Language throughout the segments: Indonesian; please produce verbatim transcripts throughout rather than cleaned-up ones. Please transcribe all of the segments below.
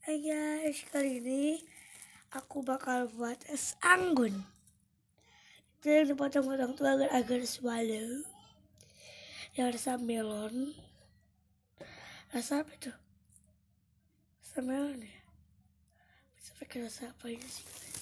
Hai guys, kali ini aku bakal buat es anggun. Itu yang dipotong-potong tuh agar-agar swallow. Yang rasa melon. Rasa apa tuh? Rasa melon ya? Bisa pakai rasa apa aja sih guys?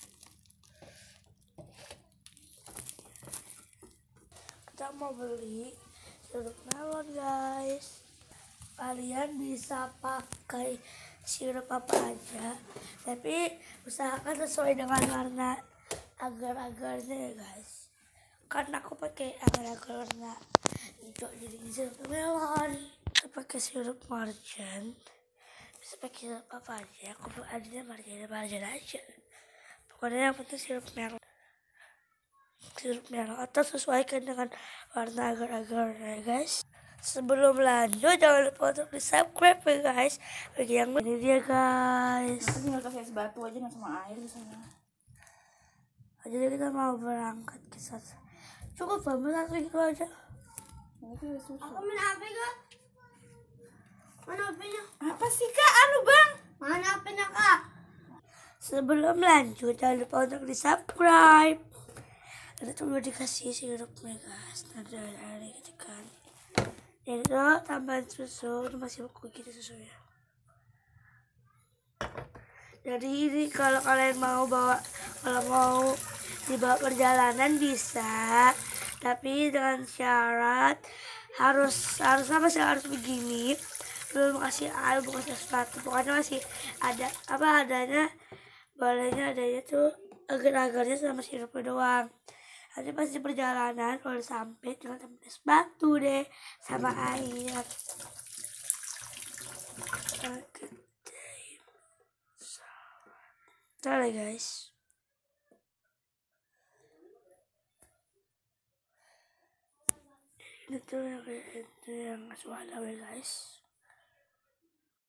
Kita mau beli sirup melon guys. Kalian bisa pakai sirup apa aja, tapi usahakan sesuai dengan warna agar-agarnya ya guys. Karena aku pakai agar-agar warna hijau jadi sirup melon. Kita pakai sirup marjan, bisa pakai sirup apa aja. Aku adanya marjan marjan aja. Pokoknya yang penting sirup melon. Sirup melon atau sesuaikan dengan warna agar-agarnya guys. Sebelum lanjut jangan lupa untuk di subscribe ya guys. Bagi yang ini dia guys. Nanti tinggal kasih es batu aja nggak sama air di sana. Jadi kita mau berangkat ke sana. Cukup banget satu gitu aja. Ini tuh susu. Aku main H P kak. Mana H P-nya? Apa sih kak? Anu bang? Mana H P-nya kak? Sebelum lanjut jangan lupa untuk di subscribe. Ada tuh udah dikasih sirupnya guys. Nanti ada gitu kan. Jadi itu tambahan susu, itu masih beku gitu susunya. Jadi ini kalau kalian mau bawa, kalau mau dibawa perjalanan bisa, tapi dengan syarat harus harus apa sih harus begini. Belum kasih air, belum kasih sepatu, pokoknya masih ada apa adanya, bolehnya adanya tuh agar-agarnya sama sirupnya doang. Nanti pas di perjalanan kalau sampai jangan sampai es batu deh sama air. Ntar ya guys. Ini tuh yang itu yang swallow ya guys.